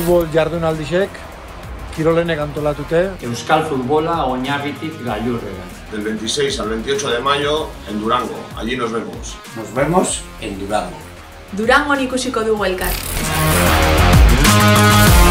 futbol jardunaldixek kirolenek antolatute. Euskal futbola oinarritik gailurrera. Del 26 al 28 de mayo en Durango. Allí nos vemos. Nos vemos en Durango. Durangon ikusiko dugu elkar.